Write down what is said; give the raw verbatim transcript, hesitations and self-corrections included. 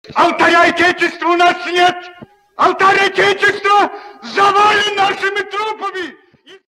Алтаря Отечества у нас нет! Алтарь Отечества завален нашими трупами!